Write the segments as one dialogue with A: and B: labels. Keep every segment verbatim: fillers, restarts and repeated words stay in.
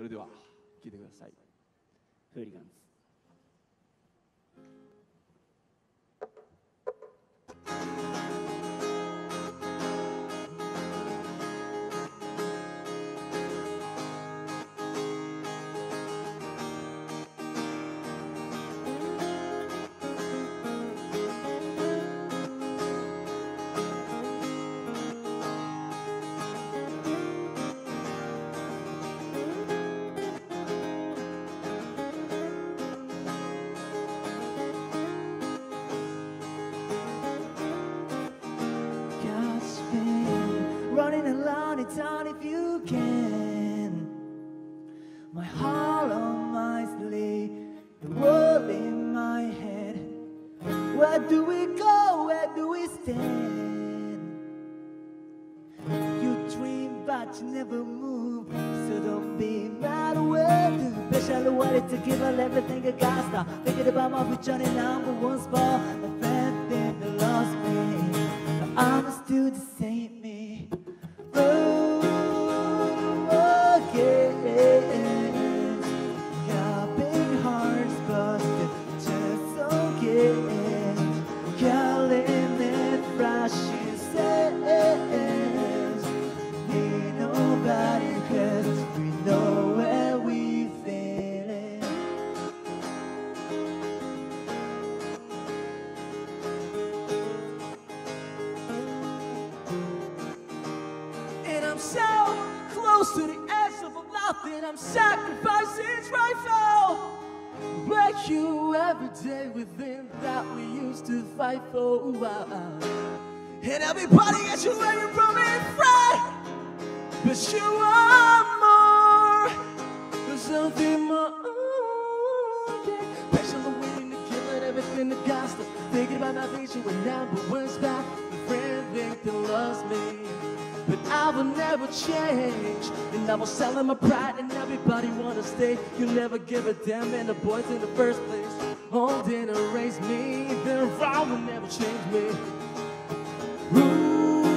A: れでは聴いてください。フーリガンズ。
B: Running around in town if you can. My heart on my sleeve, the world in my head. Where do we go? Where do we stand? You dream but you never move, so don't be mad when you special wanted to give all everything I got. Stop thinking about my future and number one spot. A friend that lost me, but I'm still the same me. I'm so close to the edge of a life that I'm sacrificing right now. Break you every day within that we used to fight for a while. And everybody gets you away from me, friend. But you are more. There's something more. Yeah. Patiently waiting to kill it, everything that got stuff. Thinking about my future when number one's back. The friend think that loves me. But I will never change, and I will sell my pride, and everybody wanna stay. You never give a damn, and the boys in the first place all didn't erase me. Their wrong will never change me. Ooh.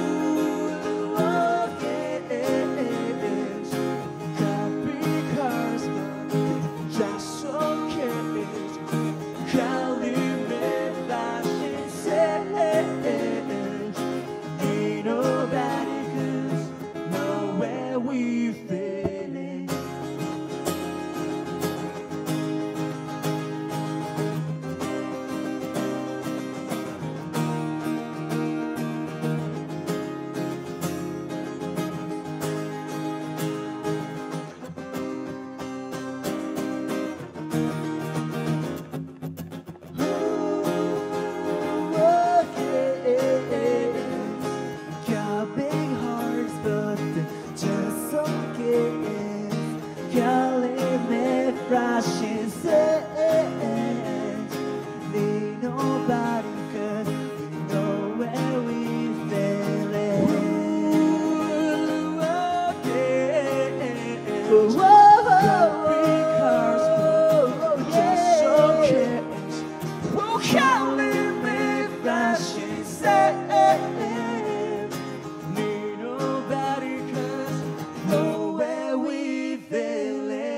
B: Rushing sands, need nobody 'cause we know where we failing. Ooh, yeah. Whoa, big cars, just so cares. Won't call me rushing sands, need nobody 'cause know where we failing.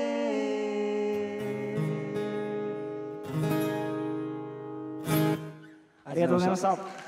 A: ありがとうございました。